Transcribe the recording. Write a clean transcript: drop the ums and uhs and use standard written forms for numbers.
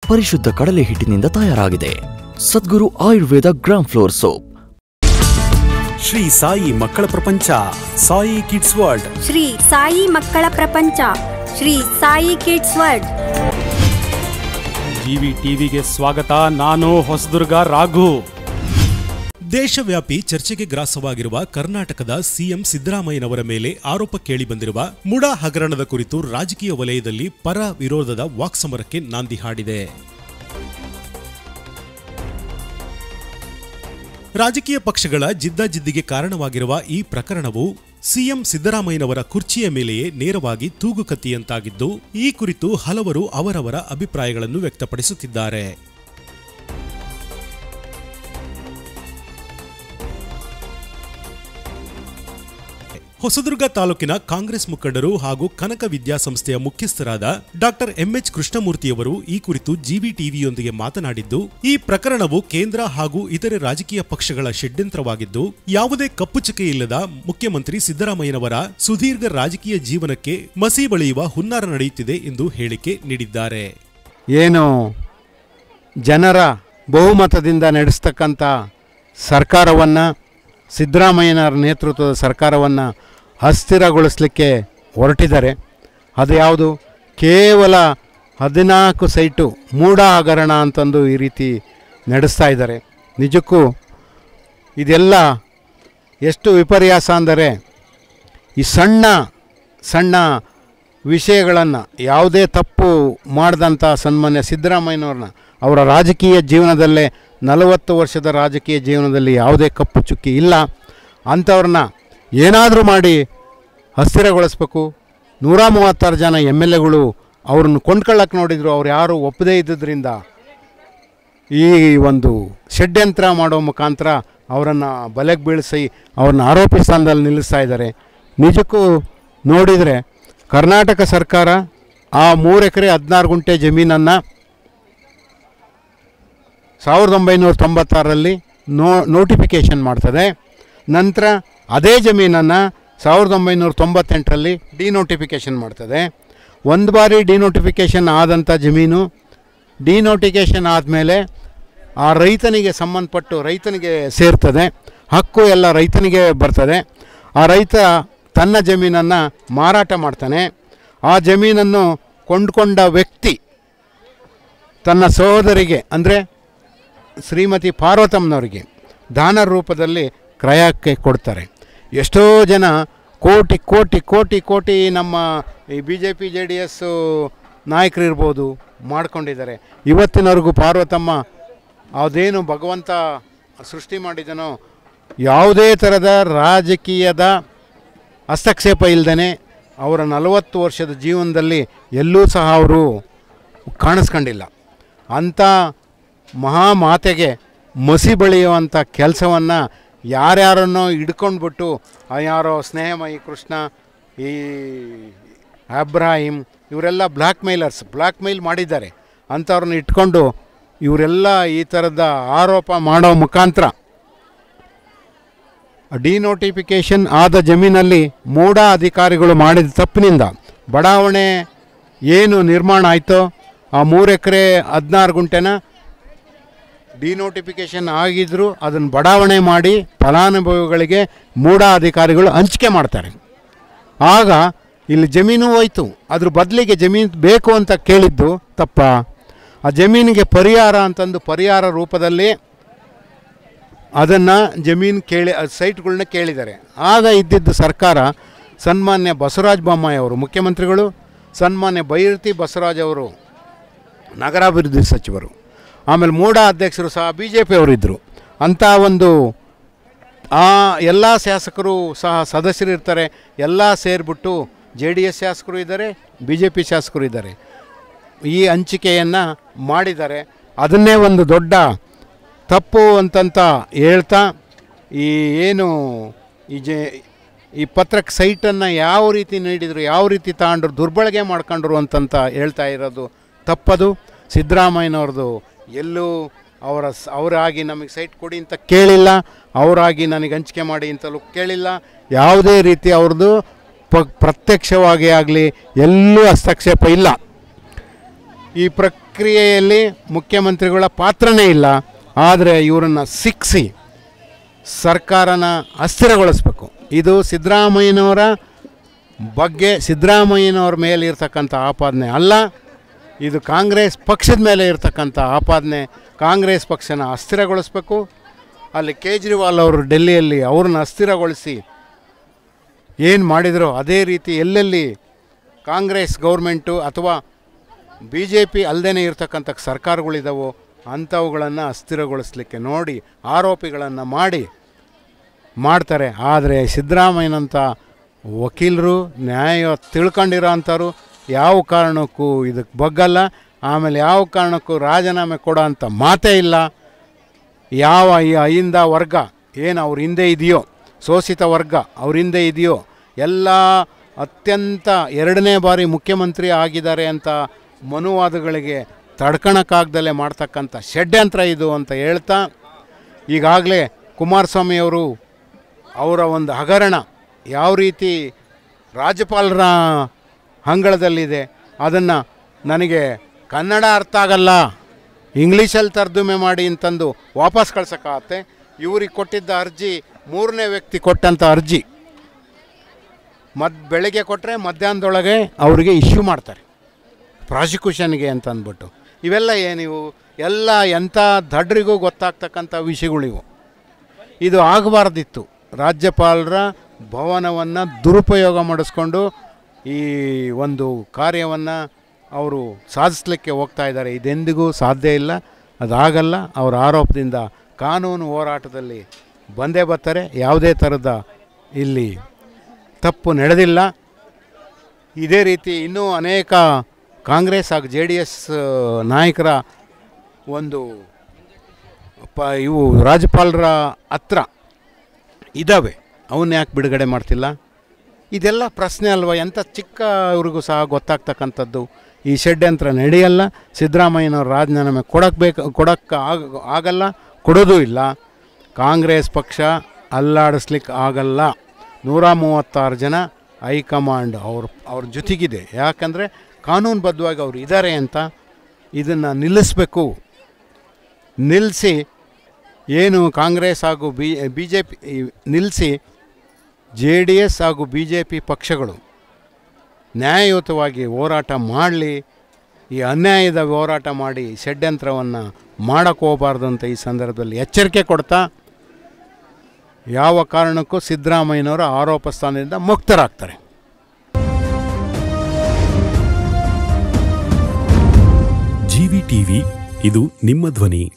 ಪರಿಶುದ್ಧ ಕಡಲೆ ಹಿಟ್ಟಿನಿಂದ ತಯಾರಾಗಿದೆ. Sadguru Ayurveda gram flour soap. Shri Sai ಮಕ್ಕಳ ಪ್ರಪಂಚ, ಸಾಯಿ ಕಿಡ್ಸ್ ವರ್ಲ್ಡ್. ಶ್ರೀ ಸಾಯಿ ಮಕ್ಕಳ ಪ್ರಪಂಚ, Shri Sai kids world. GV ಟಿವಿಗೆ ಸ್ವಾಗತ. ನಾನು ಹೊಸದುರ್ಗ ರಾಘು. ದೇಶವ್ಯಾಪಿ ಚರ್ಚೆಗೆ ಗ್ರಾಸವಾಗಿರುವ ಕರ್ನಾಟಕದ ಸಿಎಂ ಸಿದ್ದರಾಮಯ್ಯನವರ ಮೇಲೆ ಆರೋಪ ಕೇಳಿಬಂದಿರುವ ಮುಡಾ ಹಗರಣದ ಕುರಿತು ರಾಜಕೀಯ ವಲಯದಲ್ಲಿ ಪರ ವಿರೋಧದ ವಾಕ್ಸಮರಕ್ಕೆ ನಾಂದಿ ಹಾಡಿದೆ. ರಾಜಕೀಯ ಪಕ್ಷಗಳ ಜಿದ್ದಾಜಿದ್ದಿಗೆ ಕಾರಣವಾಗಿರುವ ಈ ಪ್ರಕರಣವು ಸಿಎಂ ಸಿದ್ದರಾಮಯ್ಯನವರ ಕುರ್ಚಿಯ ಮೇಲೆಯೇ ನೇರವಾಗಿ ತೂಗುಕತ್ತಿಯಂತಾಗಿದ್ದು, ಈ ಕುರಿತು ಹಲವರು ಅವರವರ ಅಭಿಪ್ರಾಯಗಳನ್ನು ವ್ಯಕ್ತಪಡಿಸುತ್ತಿದ್ದಾರೆ. ಹೊಸದುರ್ಗ ತಾಲೂಕಿನ ಕಾಂಗ್ರೆಸ್ ಮುಖಂಡರು ಹಾಗೂ ಕನಕ ವಿದ್ಯಾಸಂಸ್ಥೆಯ ಮುಖ್ಯಸ್ಥರಾದ ಡಾಕ್ಟರ್ ಎಂಎಚ್ ಕೃಷ್ಣಮೂರ್ತಿಯವರು ಈ ಕುರಿತು ಜಿವಿ ಟಿವಿಯೊಂದಿಗೆ ಮಾತನಾಡಿದ್ದು, ಈ ಪ್ರಕರಣವು ಕೇಂದ್ರ ಹಾಗೂ ಇತರೆ ರಾಜಕೀಯ ಪಕ್ಷಗಳ ಷಡ್ಯಂತ್ರವಾಗಿದ್ದು, ಯಾವುದೇ ಕಪ್ಪುಚುಕೆ ಇಲ್ಲದ ಮುಖ್ಯಮಂತ್ರಿ ಸಿದ್ದರಾಮಯ್ಯನವರ ಸುದೀರ್ಘ ರಾಜಕೀಯ ಜೀವನಕ್ಕೆ ಮಸಿ ಬಳಿಯುವ ಹುನ್ನಾರ ನಡೆಯುತ್ತಿದೆ ಎಂದು ಹೇಳಿಕೆ ನೀಡಿದ್ದಾರೆ. ಏನು ಜನರ ಬಹುಮತದಿಂದ ನಡೆಸ್ತಕ್ಕಂಥ ಸರ್ಕಾರವನ್ನು, ಸಿದ್ದರಾಮಯ್ಯನವರ ನೇತೃತ್ವದ ಸರ್ಕಾರವನ್ನು ಅಸ್ಥಿರಗೊಳಿಸಲಿಕ್ಕೆ ಹೊರಟಿದ್ದಾರೆ. ಅದು ಯಾವುದು? ಕೇವಲ 14 ಸೈಟು ಮೂಡಾ ಹಗರಣ ಅಂತಂದು ಈ ರೀತಿ ನಡೆಸ್ತಾ ಇದ್ದಾರೆ. ನಿಜಕ್ಕೂ ಇದೆಲ್ಲ ಎಷ್ಟು ವಿಪರ್ಯಾಸ ಅಂದರೆ, ಈ ಸಣ್ಣ ಸಣ್ಣ ವಿಷಯಗಳನ್ನು ಯಾವುದೇ ತಪ್ಪು ಮಾಡಿದಂಥ ಸನ್ಮಾನ್ಯ ಸಿದ್ದರಾಮಯ್ಯನವ್ರನ್ನ ಅವರ ರಾಜಕೀಯ ಜೀವನದಲ್ಲೇ 40 ವರ್ಷದ ರಾಜಕೀಯ ಜೀವನದಲ್ಲಿ ಯಾವುದೇ ಕಪ್ಪು ಚುಕ್ಕಿ ಇಲ್ಲ. ಅಂಥವ್ರನ್ನ ಏನಾದರೂ ಮಾಡಿ ಅಸ್ಥಿರಗೊಳಿಸ್ಬೇಕು. 136 ಜನ MLAಗಳು ಅವ್ರನ್ನ ಕೊಂಡ್ಕೊಳ್ಳೋಕೆ ನೋಡಿದರು. ಅವ್ರು ಯಾರು ಒಪ್ಪದೇ ಇದ್ದುದರಿಂದ ಈ ಒಂದು ಷಡ್ಯಂತ್ರ ಮಾಡೋ ಮುಖಾಂತರ ಅವರನ್ನು ಬಲೆಗೆ ಬೀಳಿಸಿ ಅವ್ರನ್ನ ಆರೋಪಿ ಸ್ಥಾನದಲ್ಲಿ ನಿಲ್ಲಿಸ್ತಾ ಇದ್ದಾರೆ. ನಿಜಕ್ಕೂ ನೋಡಿದರೆ ಕರ್ನಾಟಕ ಸರ್ಕಾರ ಆ 3 ಎಕರೆ 16 ಗುಂಟೆ ಜಮೀನನ್ನು 1996ರಲ್ಲಿ ನೋಟಿಫಿಕೇಷನ್ ಮಾಡ್ತದೆ. ನಂತರ ಅದೇ ಜಮೀನನ್ನು 1998ರಲ್ಲಿ ಡಿನೋಟಿಫಿಕೇಷನ್ ಮಾಡ್ತದೆ. ಒಂದು ಬಾರಿ ಡಿನೋಟಿಫಿಕೇಷನ್ ಆದಂಥ ಜಮೀನು ಡಿನೋಟಿಫಿಕೇಷನ್ ಆದಮೇಲೆ ಆ ರೈತನಿಗೆ ಸಂಬಂಧಪಟ್ಟು ರೈತನಿಗೆ ಸೇರ್ತದೆ. ಹಕ್ಕು ಎಲ್ಲ ರೈತನಿಗೆ ಬರ್ತದೆ. ಆ ರೈತ ತನ್ನ ಜಮೀನನ್ನು ಮಾರಾಟ ಮಾಡ್ತಾನೆ. ಆ ಜಮೀನನ್ನು ಕೊಂಡ್ಕೊಂಡ ವ್ಯಕ್ತಿ ತನ್ನ ಸಹೋದರಿಗೆ ಅಂದರೆ ಶ್ರೀಮತಿ ಪಾರ್ವತಮ್ಮನವರಿಗೆ ದಾನ ರೂಪದಲ್ಲಿ ಕ್ರಯಕ್ಕೆ ಕೊಡ್ತಾರೆ. ಎಷ್ಟೋ ಜನ ಕೋಟಿ ಕೋಟಿ ಕೋಟಿ ಕೋಟಿ ನಮ್ಮ ಈ BJP JDS ನಾಯಕರು ಇರ್ಬೋದು ಮಾಡ್ಕೊಂಡಿದ್ದಾರೆ. ಇವತ್ತಿನವರೆಗೂ ಪಾರ್ವತಮ್ಮ ಅದೇನು ಭಗವಂತ ಸೃಷ್ಟಿ ಮಾಡಿದನೋ ಯಾವುದೇ ಥರದ ರಾಜಕೀಯದ ಹಸ್ತಕ್ಷೇಪ ಇಲ್ಲದೇ ಅವರ 40 ವರ್ಷದ ಜೀವನದಲ್ಲಿ ಎಲ್ಲೂ ಸಹ ಅವರು ಕಾಣಿಸ್ಕೊಂಡಿಲ್ಲ. ಅಂಥ ಮಹಾಮಾತೆಗೆ ಮಸಿ ಬಳಿಯುವಂಥ ಕೆಲಸವನ್ನು ಯಾರ್ಯಾರನ್ನೋ ಹಿಡ್ಕೊಂಡ್ಬಿಟ್ಟು ಯಾರೋ ಸ್ನೇಹಮಯಿ ಕೃಷ್ಣ, ಈ ಅಬ್ರಾಹಿಂ ಇವರೆಲ್ಲ ಬ್ಲ್ಯಾಕ್ ಮೇಲ್ ಮಾಡಿದ್ದಾರೆ. ಅಂಥವ್ರನ್ನ ಇಟ್ಕೊಂಡು ಇವರೆಲ್ಲ ಈ ಥರದ ಆರೋಪ ಮಾಡೋ ಮುಖಾಂತರ ಡಿನೋಟಿಫಿಕೇಷನ್ ಆದ ಜಮೀನಲ್ಲಿ ಮೂಡಾ ಅಧಿಕಾರಿಗಳು ಮಾಡಿದ ತಪ್ಪಿನಿಂದ ಬಡಾವಣೆ ಏನು ನಿರ್ಮಾಣ ಆಯಿತೋ ಆ 3 ಎಕರೆ 16 ಗುಂಟೆನ ಡಿನೋಟಿಫಿಕೇಷನ್ ಆಗಿದ್ದರೂ ಅದನ್ನು ಬಡಾವಣೆ ಮಾಡಿ ಫಲಾನುಭವಿಗಳಿಗೆ ಮೂಡಾ ಅಧಿಕಾರಿಗಳು ಹಂಚಿಕೆ ಮಾಡ್ತಾರೆ. ಆಗ ಇಲ್ಲಿ ಜಮೀನು ಹೋಯಿತು. ಅದ್ರ ಬದಲಿಗೆ ಜಮೀನು ಬೇಕು ಅಂತ ಕೇಳಿದ್ದು ತಪ್ಪ. ಆ ಜಮೀನಿಗೆ ಪರಿಹಾರ ಅಂತಂದು ಪರಿಹಾರ ರೂಪದಲ್ಲಿ ಅದನ್ನು ಜಮೀನು ಸೈಟ್ಗಳನ್ನ ಕೇಳಿದ್ದಾರೆ. ಆಗ ಇದ್ದಿದ್ದು ಸರ್ಕಾರ ಸನ್ಮಾನ್ಯ ಬಸವರಾಜ ಬೊಮ್ಮಾಯಿ ಅವರು ಮುಖ್ಯಮಂತ್ರಿಗಳು, ಸನ್ಮಾನ್ಯ ಬೈರತಿ ಬಸವರಾಜ್ ಅವರು ನಗರಾಭಿವೃದ್ಧಿ ಸಚಿವರು, ಆಮೇಲೆ ಮೂಡಾ ಅಧ್ಯಕ್ಷರು ಸಹ BJP ಅವರಿದ್ದರು. ಅಂಥ ಒಂದು ಆ ಎಲ್ಲ ಶಾಸಕರು ಸಹ ಸದಸ್ಯರಿರ್ತಾರೆ. ಎಲ್ಲ ಸೇರಿಬಿಟ್ಟು JDS ಶಾಸಕರು ಇದ್ದಾರೆ, BJP ಶಾಸಕರು ಇದ್ದಾರೆ. ಈ ಹಂಚಿಕೆಯನ್ನು ಮಾಡಿದ್ದಾರೆ. ಅದನ್ನೇ ಒಂದು ದೊಡ್ಡ ತಪ್ಪು ಅಂತಂತ ಹೇಳ್ತಾ ಈ ಪತ್ರಕ್ಕೆ ಸೈಟನ್ನು ಯಾವ ರೀತಿ ನೀಡಿದರು, ಯಾವ ರೀತಿ ತಗೊಂಡ್ರು, ದುರ್ಬಳಕೆ ಮಾಡ್ಕೊಂಡ್ರು ಅಂತಂತ ಹೇಳ್ತಾ ಇರೋದು ತಪ್ಪದು. ಸಿದ್ದರಾಮಯ್ಯನವ್ರದ್ದು ಎಲ್ಲೂ ಅವರಾಗಿ ನಮಗೆ ಸೈಟ್ ಕೊಡಿ ಅಂತ ಕೇಳಿಲ್ಲ, ಅವರಾಗಿ ನನಗೆ ಹಂಚಿಕೆ ಮಾಡಿ ಅಂತಲೂ ಕೇಳಿಲ್ಲ. ಯಾವುದೇ ರೀತಿ ಅವ್ರದ್ದು ಪ್ರತ್ಯಕ್ಷವಾಗಿ ಆಗಲಿ ಎಲ್ಲೂ ಹಸ್ತಕ್ಷೇಪ ಇಲ್ಲ. ಈ ಪ್ರಕ್ರಿಯೆಯಲ್ಲಿ ಮುಖ್ಯಮಂತ್ರಿಗಳ ಪಾತ್ರನೇ ಇಲ್ಲ. ಆದರೆ ಇವರನ್ನು ಶಿಕ್ಷಿ ಸರ್ಕಾರನ ಅಸ್ಥಿರಗೊಳಿಸ್ಬೇಕು. ಇದು ಸಿದ್ದರಾಮಯ್ಯನವರ ಬಗ್ಗೆ, ಸಿದ್ದರಾಮಯ್ಯನವ್ರ ಮೇಲೆ ಇರ್ತಕ್ಕಂಥ ಆಪಾದನೆ ಅಲ್ಲ, ಇದು ಕಾಂಗ್ರೆಸ್ ಪಕ್ಷದ ಮೇಲೆ ಇರ್ತಕ್ಕಂಥ ಆಪಾದನೆ. ಕಾಂಗ್ರೆಸ್ ಪಕ್ಷನ ಅಸ್ಥಿರಗೊಳಿಸ್ಬೇಕು. ಅಲ್ಲಿ ಕೇಜ್ರಿವಾಲ್ ಅವರು ಡೆಲ್ಲಿಯಲ್ಲಿ ಅವ್ರನ್ನ ಅಸ್ಥಿರಗೊಳಿಸಿ ಏನು ಮಾಡಿದರೋ ಅದೇ ರೀತಿ ಎಲ್ಲೆಲ್ಲಿ ಕಾಂಗ್ರೆಸ್ ಗೌರ್ಮೆಂಟು ಅಥವಾ ಬಿ ಜೆ ಪಿ ಅಲ್ಲದೇ ಇರ್ತಕ್ಕಂಥ ಸರ್ಕಾರಗಳಿದ್ದಾವೋ ಅಂಥವುಗಳನ್ನು ಅಸ್ಥಿರಗೊಳಿಸಲಿಕ್ಕೆ ನೋಡಿ ಆರೋಪಿಗಳನ್ನು ಮಾಡ್ತಾರೆ. ಆದರೆ ಸಿದ್ದರಾಮಯ್ಯನಂಥ ವಕೀಲರು, ನ್ಯಾಯ ತಿಳ್ಕೊಂಡಿರೋ ಅಂಥವ್ರು ಯಾವ ಕಾರಣಕ್ಕೂ ಇದಕ್ಕೆ ಬಗ್ಗಲ್ಲ. ಆಮೇಲೆ ಯಾವ ಕಾರಣಕ್ಕೂ ರಾಜೀನಾಮೆ ಕೊಡೋ ಅಂಥ ಮಾತೇ ಇಲ್ಲ. ಯಾವ ಈ ಅಹಿಂದ ವರ್ಗ ಏನು ಅವ್ರ ಹಿಂದೆ ಇದೆಯೋ, ಶೋಷಿತ ವರ್ಗ ಅವ್ರ ಹಿಂದೆ ಇದೆಯೋ, ಎಲ್ಲ ಅತ್ಯಂತ 2ನೇ ಬಾರಿ ಮುಖ್ಯಮಂತ್ರಿ ಆಗಿದ್ದಾರೆ ಅಂತ ಮನುವಾದಗಳಿಗೆ ತಡ್ಕೊಳಕ್ಕಾಗ್ದಲೇ ಮಾಡ್ತಕ್ಕಂಥ ಷಡ್ಯಂತ್ರ ಇದು ಅಂತ ಹೇಳ್ತಾ, ಈಗಾಗಲೇ ಕುಮಾರಸ್ವಾಮಿಯವರು ಅವರ ಒಂದು ಹಗರಣ ಯಾವ ರೀತಿ ರಾಜ್ಯಪಾಲರ ಅಂಗಳದಲ್ಲಿದೆ, ಅದನ್ನು ನನಗೆ ಕನ್ನಡ ಅರ್ಥ ಆಗಲ್ಲ, ಇಂಗ್ಲೀಷಲ್ಲಿ ತರ್ಜುಮೆ ಮಾಡಿ ಅಂತಂದು ವಾಪಸ್ ಕಳ್ಸೋಕ್ಕಾಗತ್ತೆ. ಇವ್ರಿಗೆ ಕೊಟ್ಟಿದ್ದ ಅರ್ಜಿ 3ನೇ ವ್ಯಕ್ತಿ ಕೊಟ್ಟಂಥ ಅರ್ಜಿ ಬೆಳಗ್ಗೆ ಕೊಟ್ಟರೆ ಮಧ್ಯಾಹ್ನದೊಳಗೆ ಅವರಿಗೆ ಇಶ್ಯೂ ಮಾಡ್ತಾರೆ ಪ್ರಾಸಿಕ್ಯೂಷನ್ಗೆ ಅಂತ ಅಂದ್ಬಿಟ್ಟು. ಇವೆಲ್ಲ ಏನಿವು ಎಲ್ಲ ಎಂಥ ದಡ್ರಿಗೂ ಗೊತ್ತಾಗ್ತಕ್ಕಂಥ ವಿಷಯಗಳಿವು. ಇದು ಆಗಬಾರ್ದಿತ್ತು. ರಾಜ್ಯಪಾಲರ ಭವನವನ್ನು ದುರುಪಯೋಗ ಮಾಡಿಸ್ಕೊಂಡು ಈ ಒಂದು ಕಾರ್ಯವನ್ನು ಅವರು ಸಾಧಿಸಲಿಕ್ಕೆ ಹೋಗ್ತಾ ಇದ್ದಾರೆ. ಇದೆಂದಿಗೂ ಸಾಧ್ಯ ಇಲ್ಲ, ಅದಾಗಲ್ಲ. ಅವರ ಆರೋಪದಿಂದ ಕಾನೂನು ಹೋರಾಟದಲ್ಲಿ ಬಂದೇ ಬರ್ತಾರೆ. ಯಾವುದೇ ಥರದ ಇಲ್ಲಿ ತಪ್ಪು ನಡೆದಿಲ್ಲ. ಇದೇ ರೀತಿ ಇನ್ನೂ ಅನೇಕ ಕಾಂಗ್ರೆಸ್ ಹಾಗೂ JDS ನಾಯಕರ ಒಂದು ಇವು ರಾಜ್ಯಪಾಲರ ಹತ್ರ ಇದ್ದಾವೆ, ಅವನ್ನ ಯಾಕೆ ಬಿಡುಗಡೆ ಮಾಡ್ತಿಲ್ಲ? ಇದೆಲ್ಲ ಪ್ರಶ್ನೆ ಅಲ್ವಾ? ಎಂಥ ಚಿಕ್ಕ ಅವ್ರಿಗೂ ಸಹ ಗೊತ್ತಾಗ್ತಕ್ಕಂಥದ್ದು. ಈ ಷಡ್ಯಂತ್ರ ನಡೆಯಲ್ಲ. ಸಿದ್ದರಾಮಯ್ಯನವ್ರ ರಾಜೀನಾಮೆ ಆಗಲ್ಲ, ಕೊಡೋದೂ ಇಲ್ಲ. ಕಾಂಗ್ರೆಸ್ ಪಕ್ಷ ಅಲ್ಲಾಡಿಸ್ಲಿಕ್ಕೆ ಆಗಲ್ಲ. 136 ಜನ ಹೈಕಮಾಂಡ್ ಅವ್ರ ಜೊತೆಗಿದೆ. ಯಾಕಂದರೆ ಕಾನೂನುಬದ್ಧವಾಗಿ ಅವರು ಇದ್ದಾರೆ ಅಂತ. ಇದನ್ನು ನಿಲ್ಲಿಸಬೇಕು. ನಿಲ್ಲಿಸಿ ಏನು ಕಾಂಗ್ರೆಸ್ ಹಾಗೂ BJP ನಿಲ್ಲಿಸಿ JDS ಹಾಗೂ BJP ಪಕ್ಷಗಳು ನ್ಯಾಯಯುತವಾಗಿ ಹೋರಾಟ ಮಾಡಲಿ. ಈ ಅನ್ಯಾಯದ ಹೋರಾಟ ಮಾಡಿ ಷಡ್ಯಂತ್ರವನ್ನು ಮಾಡೋಕ್ಕೆ ಹೋಗಬಾರ್ದು ಅಂತ ಈ ಸಂದರ್ಭದಲ್ಲಿ ಎಚ್ಚರಿಕೆ ಕೊಡ್ತಾ, ಯಾವ ಕಾರಣಕ್ಕೂ ಸಿದ್ದರಾಮಯ್ಯನವರ ಆರೋಪ ಸ್ಥಾನದಿಂದ ಮುಕ್ತರಾಗ್ತಾರೆ. GV TV ಇದು ನಿಮ್ಮ ಧ್ವನಿ.